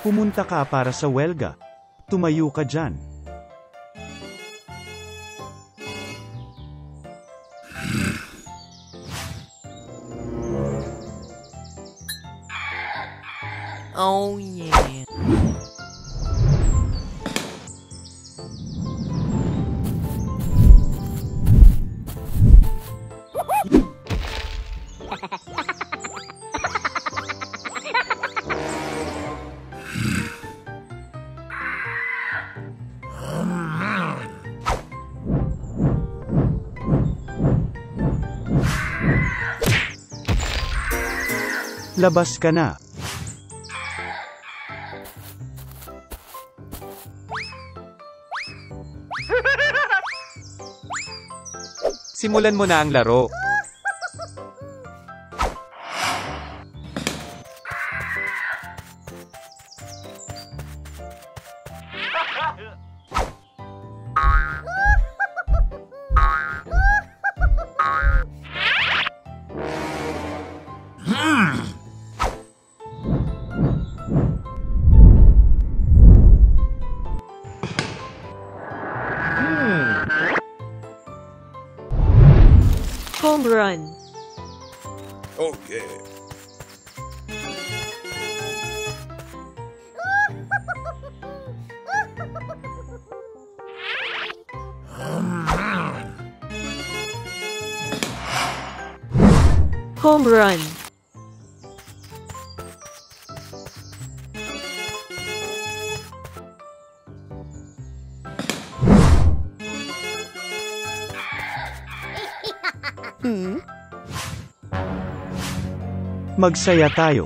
Pumunta ka para sa welga. Tumayo ka dyan. Oh yeah. Labas ka na. Simulan mo na ang laro. Home run. Okay. Home run. Magsaya tayo.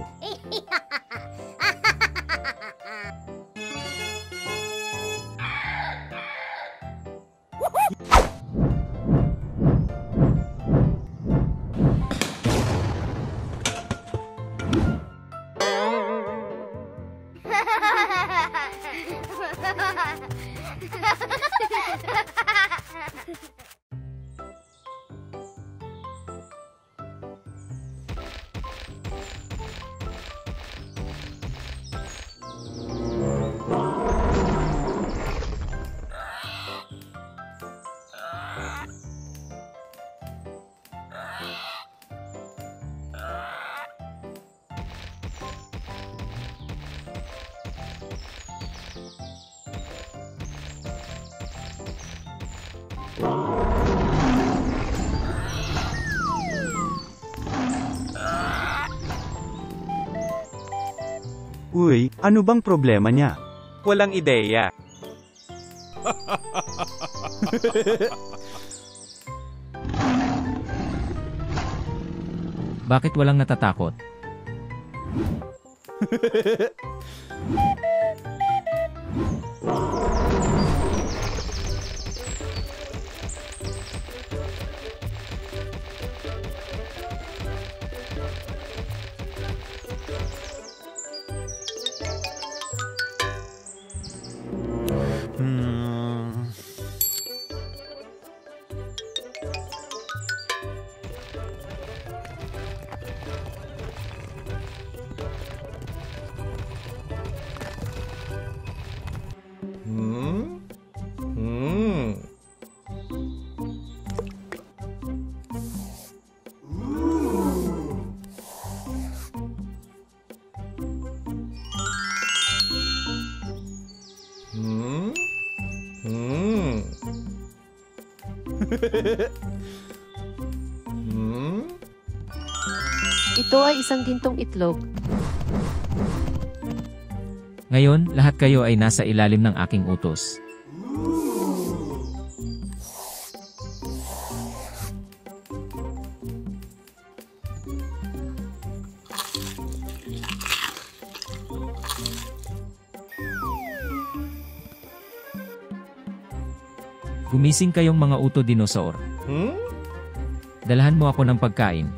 Uy, ano bang problema niya? Walang ideya. Bakit walang natatakot? Ito ay isang gintong itlog. Ngayon, lahat kayo ay nasa ilalim ng aking utos. Gumising kayong mga uto dinosaur. Dalahan mo ako ng pagkain.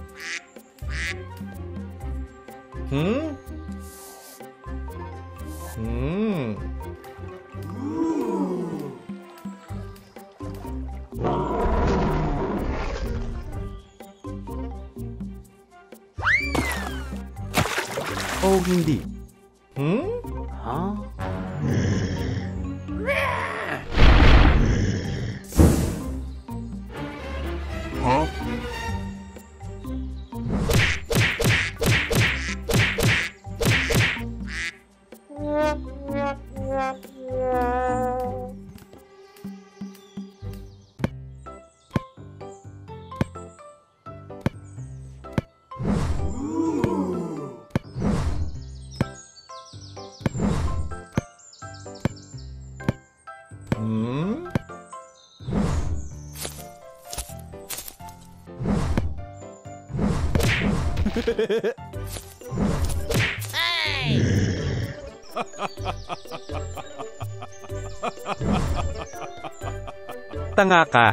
Oh, hindi. Tanga ka.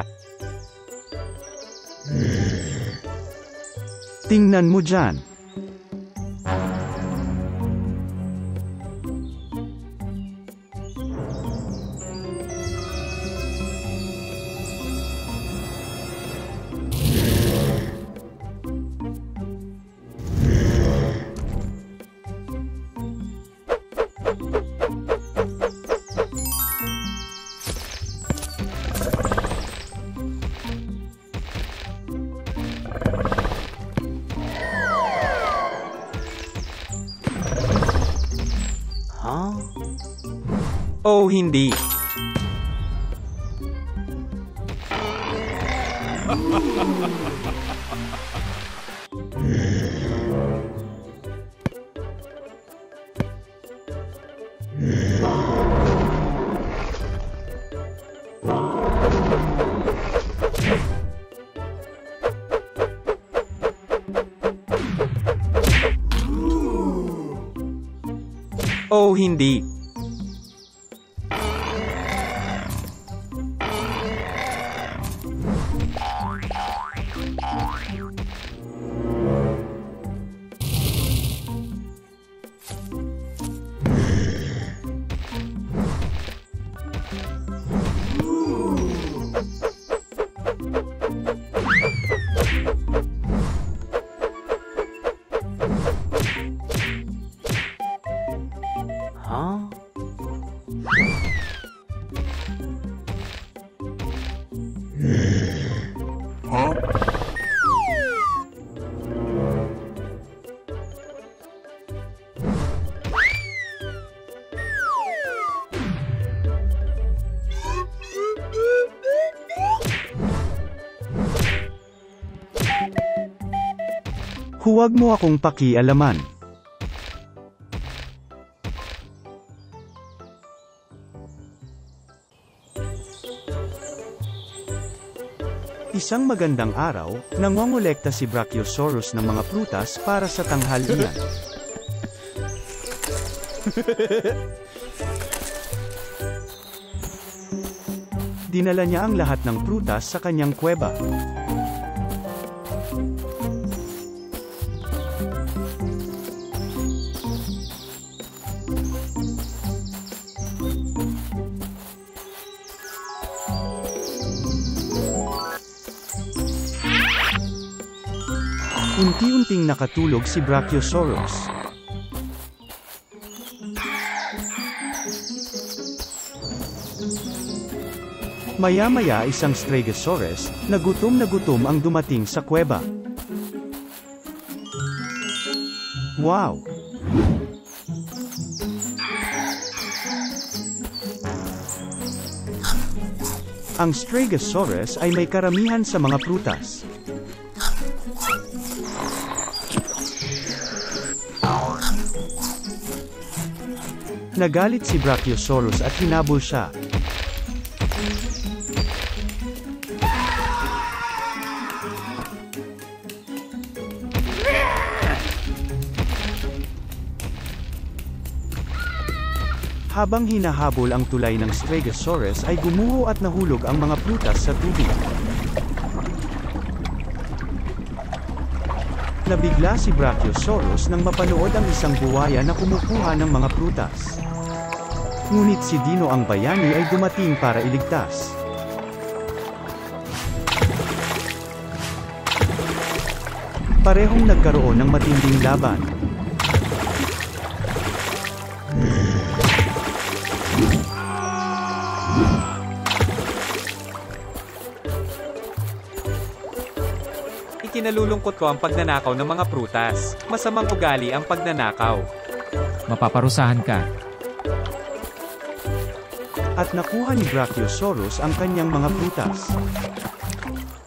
Tingnan mo dyan. Oh, hindi. Oh, hindi. Huwag mo akong pakialaman. Isang magandang araw, nangongolekta si Brachiosaurus ng mga prutas para sa tanghalian. Dinala niya ang lahat ng prutas sa kanyang kuweba. Unti-unting nakatulog si Brachiosaurus. Maya-maya isang Stegosaurus, na gutom ang dumating sa kuweba. Wow! Ang Stegosaurus ay may karamihan sa mga prutas. Nagalit si Brachiosaurus at hinabol siya. Habang hinahabol ang tulay ng Stegosaurus ay gumuho at nahulog ang mga prutas sa tubig. Nabigla si Brachiosaurus nang mapanood ang isang buwaya na kumukuha ng mga prutas. Ngunit si Dino ang bayani ay dumating para iligtas. Parehong nagkaroon ng matinding laban. Ikinalulungkot ko ang pagnanakaw ng mga prutas. Masamang ugali ang pagnanakaw. Mapaparusahan ka. At nakuha ni Brachiosaurus ang kanyang mga prutas.